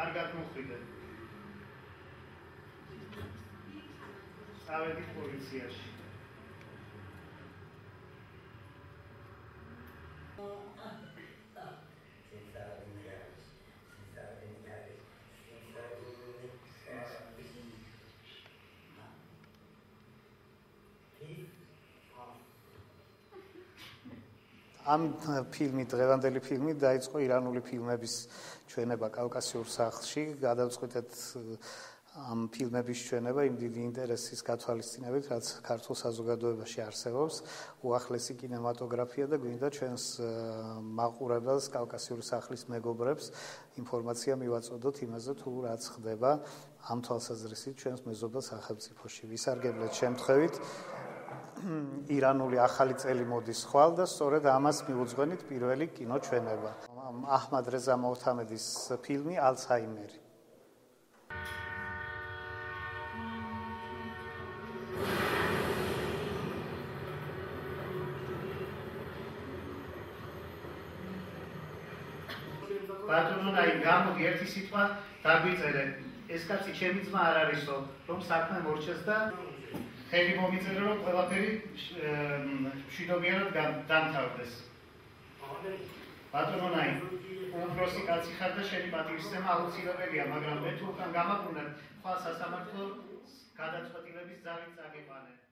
კარგად მოხვიდე. წავედით პოლიციაში. ამ ფილმი, დღევანდელი ფილმი დაიწყო ირანული ფილმების ჩვენება კავკასიურ სახლში. გადავწყვიტეთ ამ ფილმების ჩვენება იმ დიდი ინტერესის გათვალისწინებით, რაც ქართულ საზოგადოებაში არსებობს, უახლესი კინემატოგრაფია და გვინდა ჩვენს მაყურებელს, კავკასიური სახლის მეგობრებს ინფორმაცია მივაწოდოთ იმაზე, თუ რაც ხდება ამ თვალსაზრისით ჩვენს მეზობელ სახელმწიფოში. ვისარგებლეთ შემთხვევით ირანული ახალი წელი მოდის ხვალ და სწორედ ამას მიუძღვენით პირველი კინოჩვენება. აჰმად რეზა მოვთამედის ფილმი ალცჰაიმერი. ბატონონაი, გამოდი ერთი სიტყვა დაგვიწერე. ეს კაცი ჩემი ძმა არ არისო, რომ საქმე მორჩეს და ხელი მომიწერე, რომ ყველაფერი მშვიდობიანად დამთავრდეს. ბატონონაი, უმცროსი კაცი ხარ და შენი პატივისცემა აუცილებელია, მაგრამ მე თუ უკან გამაბრუნებ, ხვალ სასამართლო გადაწყვეტილების ძალით წაგიყვანე.